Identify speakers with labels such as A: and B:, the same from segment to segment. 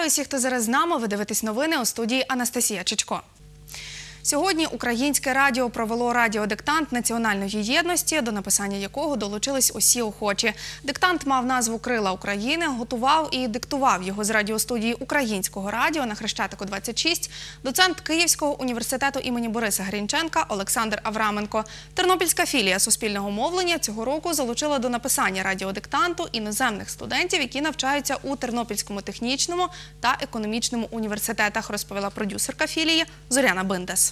A: Вітаю всіх, хто зараз з нами. Ви дивитесь новини у студії Анастасія Чичко. Сьогодні Українське радіо провело радіодиктант національної єдності, до написання якого долучились усі охочі. Диктант мав назву «Крила України», готував і диктував його з радіостудії Українського радіо на Хрещатику, 26, доцент Київського університету імені Бориса Грінченка Олександр Авраменко. Тернопільська філія Суспільного мовлення цього року залучила до написання радіодиктанту іноземних студентів, які навчаються у Тернопільському технічному та економічному університетах, розповіла продюсерка філії Зоряна Биндес.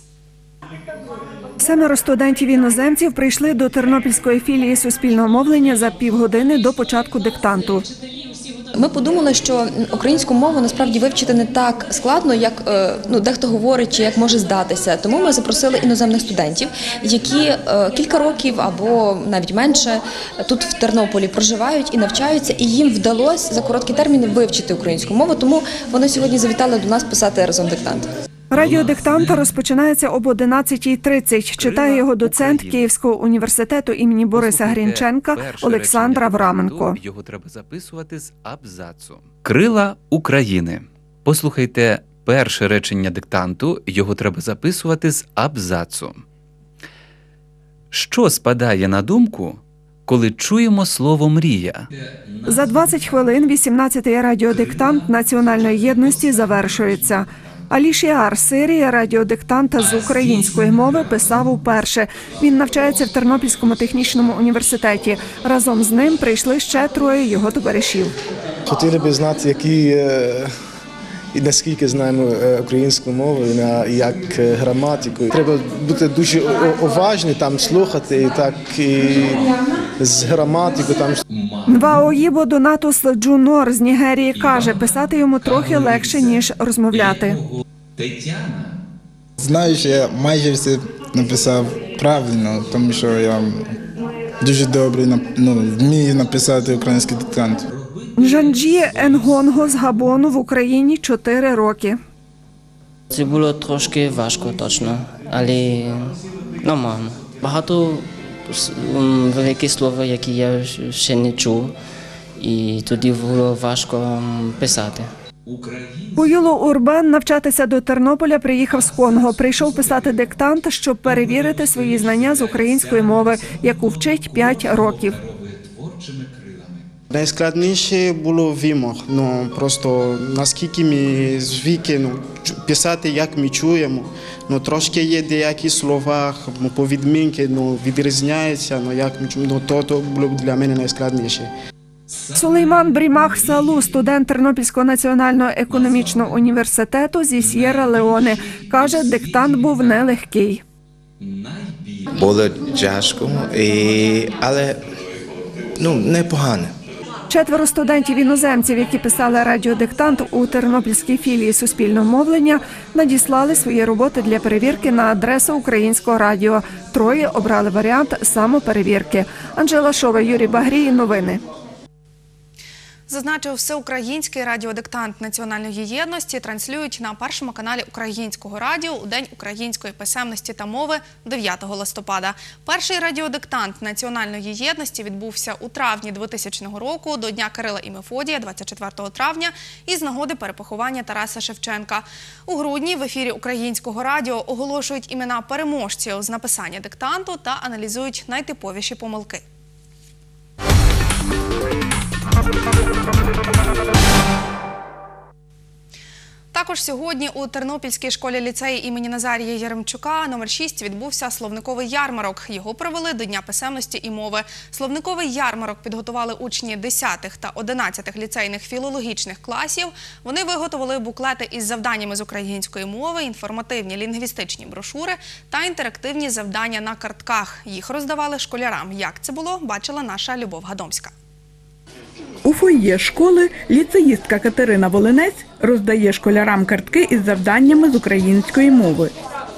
B: 7 студентів-іноземців прийшли до Тернопільської філії Суспільного мовлення за півгодини до початку диктанту.
C: Ми подумали, що українську мову насправді вивчити не так складно, як дехто говорить, чи як може здатися. Тому ми запросили іноземних студентів, які кілька років або навіть менше тут в Тернополі проживають і навчаються, і їм вдалося за короткий термін вивчити українську мову, тому вони сьогодні завітали до нас писати разом диктант.
B: Радіодиктант розпочинається об 11:30. Читає його доцент Київського університету імені Бориса Грінченка Олександр Авраменко.
D: Його треба записувати з абзацу. Крила України. Послухайте перше речення диктанту, його треба записувати з абзацу. Що спадає на думку, коли чуємо слово «мрія»?
B: За 20 хвилин 18-й радіодиктант національної єдності завершується. Алі Шіар з Сирії радіодиктанта з української мови писав уперше. Він навчається в Тернопільському технічному університеті. Разом з ним прийшли ще 3 його товаришів.
E: Хотіли б знати, і наскільки знаємо українську мову, і як граматику. Треба бути дуже уважні, там слухати, і з граматикою.
B: Нваоїбо Донатус Джунор з Нігерії каже, писати йому трохи легше, ніж розмовляти.
F: Знаю, що я майже все написав правильно, тому що я дуже добре вмію написати український диктант.
B: Нжанджі Енгонго з Габону в Україні 4 роки.
G: Це було трошки важко, точно, але нормально. Багато великі слова, які я ще не чув, і тоді було важко писати.
B: Буюло Урбан навчатися до Тернополя приїхав з Конго. Прийшов писати диктант, щоб перевірити свої знання з української мови, яку вчить 5 років.
H: Найскладніше було вимог, просто наскільки ми звикли писати, як ми чуємо. Трошки є деякі слова, повідмінки, відрізняються, як ми чуємо, то було для мене найскладніше.
B: Сулейман Брімах Салу, студент Тернопільського національного економічного університету зі С'єра-Леоне, каже, диктант був нелегкий.
I: Було тяжко, але непогано.
B: 4 студентів-іноземців, які писали радіодиктант у Тернопільській філії Суспільного мовлення, надіслали свої роботи для перевірки на адресу Українського радіо. 3 обрали варіант самоперевірки. Анжела Шова, Юрій Багрій. Новини.
A: Зазначив, всеукраїнський радіодиктант національної єдності транслюють на першому каналі Українського радіо у День української писемності та мови 9 листопада. Перший радіодиктант національної єдності відбувся у травні 2000 року до Дня Кирила і Мефодія 24 травня із нагоди перепоховання Тараса Шевченка. У грудні в ефірі Українського радіо оголошують імена переможців з написання диктанту та аналізують найтиповіші помилки. Також сьогодні у Тернопільській школі-ліцеї імені Назарія Яремчука номер 6 відбувся словниковий ярмарок. Його провели до Дня писемності і мови. Словниковий ярмарок підготували учні 10 та 11 ліцейних філологічних класів. Вони виготовили буклети із завданнями з української мови, інформативні лінгвістичні брошури та інтерактивні завдання на картках. Їх роздавали школярам. Як це було, бачила наша Любов Гадомська.
J: У фойє школи ліцеїстка Катерина Волинець роздає школярам картки із завданнями з української мови.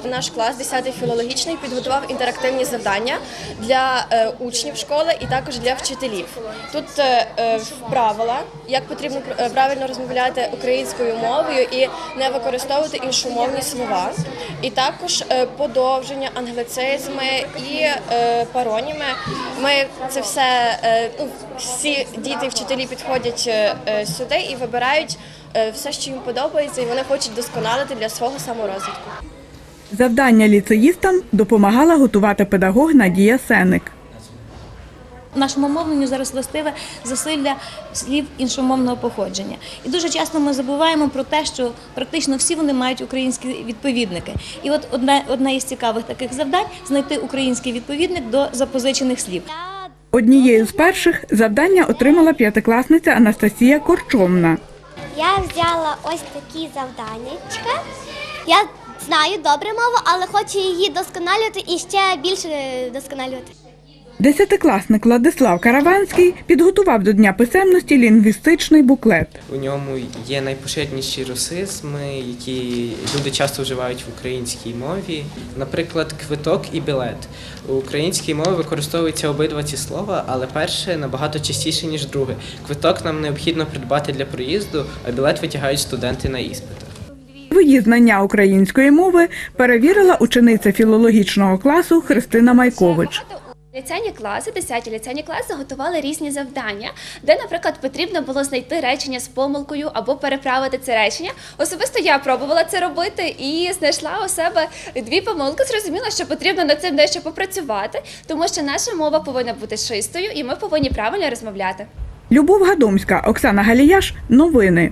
K: наш клас, 10-й філологічний, підготував інтерактивні завдання для учнів школи і також для вчителів. Тут правила, як потрібно правильно розмовляти українською мовою і не використовувати іншомовні слова. І також подовження, англицизми і пароніми. Ми це все, всі діти і вчителі підходять сюди і вибирають все, що їм подобається, і вони хочуть досконалити для свого саморозвитку.
J: Завдання ліцеїстам допомагала готувати педагог Надія Сеник.
L: Нашому мовленню зараз властиве засилля слів іншомовного походження. І дуже часто ми забуваємо про те, що практично всі вони мають українські відповідники. І от одне із цікавих таких завдань – знайти український відповідник до запозичених слів.
J: Однією з перших завдання отримала п'ятикласниця Анастасія Корчомна.
M: Я взяла ось такі завданнячка. Я знаю добре мову, але хочу її досконалювати і ще більше досконалювати.
J: Десятикласник Владислав Караванський підготував до Дня писемності лінгвістичний буклет.
N: У ньому є найпоширеніші русизми, які люди часто вживають в українській мові. Наприклад, квиток і білет. У українській мові використовуються обидва ці слова, але перше набагато частіше, ніж друге. Квиток нам необхідно придбати для проїзду, а білет витягають студенти на іспитах.
J: Свої знання української мови перевірила учениця філологічного класу Христина Майкович.
O: Ліцейні класи, 10-ті ліцейні класи готували різні завдання, де, наприклад, потрібно було знайти речення з помилкою або переправити це речення. Особисто я пробувала це робити і знайшла у себе 2 помилки. Зрозуміла, що потрібно над цим дещо попрацювати, тому що наша мова повинна бути чистою і ми повинні правильно розмовляти.
J: Любов Гадомська, Оксана Галіяш. Новини.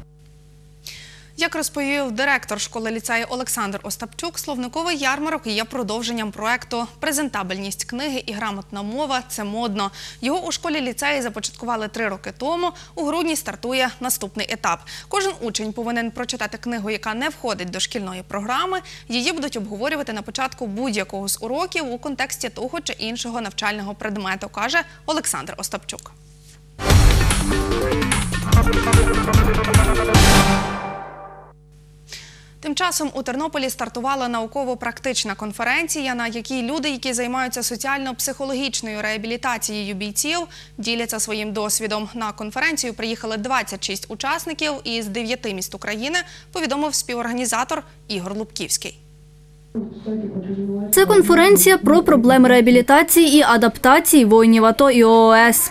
A: Як розповів директор школи-ліцею Олександр Остапчук, словниковий ярмарок є продовженням проекту «Презентабельність книги і грамотна мова – це модно». Його у школі-ліцеї започаткували 3 роки тому. У грудні стартує наступний етап. Кожен учень повинен прочитати книгу, яка не входить до шкільної програми. Її будуть обговорювати на початку будь-якого з уроків у контексті того чи іншого навчального предмету, каже Олександр Остапчук. Тим часом у Тернополі стартувала науково-практична конференція, на якій люди, які займаються соціально-психологічною реабілітацією бійців, діляться своїм досвідом. На конференцію приїхали 26 учасників із 9 міст України, повідомив співорганізатор Ігор Лубківський.
P: Це конференція про проблеми реабілітації і адаптації воїнів АТО і ООС.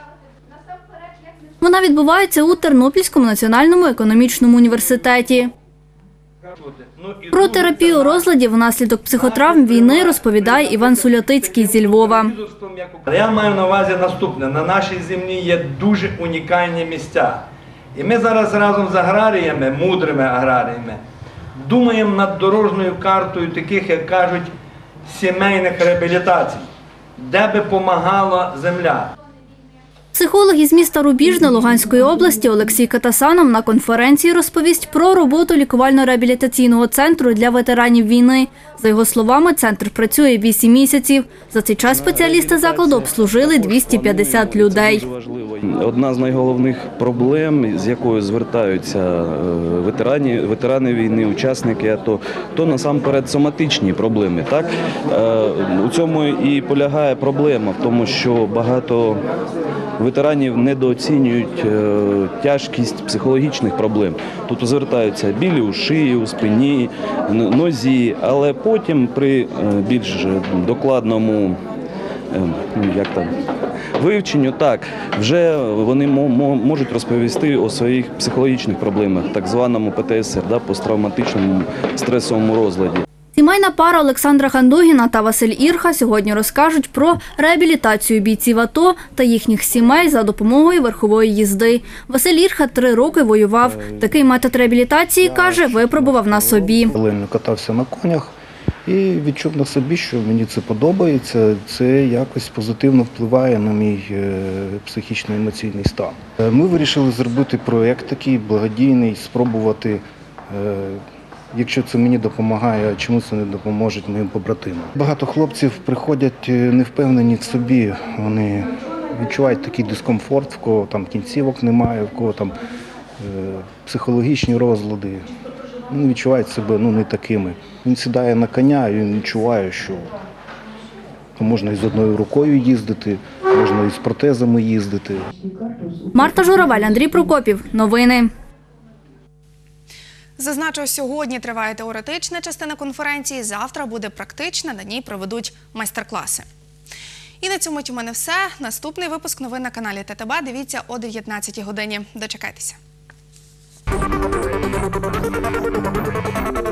P: Вона відбувається у Тернопільському національному економічному університеті. Про терапію розладів внаслідок психотравм війни розповідає Іван Сулятицький зі Львова.
Q: Я маю на увазі наступне. На нашій землі є дуже унікальні місця. І ми зараз разом з аграріями, мудрими аграріями, думаємо над дорожньою картою таких, як кажуть, сімейних реабілітацій, де би помагала земля.
P: Психолог із міста Рубіжне Луганської області Олексій Катасанов на конференції розповість про роботу лікувально-реабілітаційного центру для ветеранів війни. За його словами, центр працює 8 місяців. За цей час спеціалісти закладу обслужили 250 людей.
R: Одна з найголовніших проблем, з якою звертаються ветерани війни, учасники АТО, то насамперед соматичні проблеми. Так? У цьому і полягає проблема, в тому, що багато ветеранів недооцінюють тяжкість психологічних проблем. Тут звертаються білі у шиї, у спині, нозі, але потім при більш докладному вивченню, вже вони можуть розповісти о своїх психологічних проблемах, так званому ПТСР, посттравматичному стресовому розладі.
P: Сімейна пара Олександра Хандугіна та Василь Ірха сьогодні розкажуть про реабілітацію бійців АТО та їхніх сімей за допомогою верхової їзди. Василь Ірха 3 роки воював. Такий метод реабілітації, каже, випробував на собі.
S: Катався на конях і відчув на собі, що мені це подобається, це якось позитивно впливає на мій психічно-емоційний стан. Ми вирішили зробити проєкт такий благодійний, спробувати. Якщо це мені допомагає, чому це не допоможе моїм побратимам? Багато хлопців приходять невпевнені в собі, вони відчувають такий дискомфорт, в кого там кінцівок немає, в кого там психологічні розлади. вони відчувають себе не такими. Він сідає на коня і він відчуває, що можна і з одною рукою їздити, можна і з протезами їздити.
P: Марта Журавель, Андрій Прокопів. Новини.
A: Зазначу, сьогодні триває теоретична частина конференції, завтра буде практична, на ній проведуть майстер-класи. І на цьому у мене все. Наступний випуск новин на каналі ТТБ дивіться о 19-й годині. Дочекайтеся.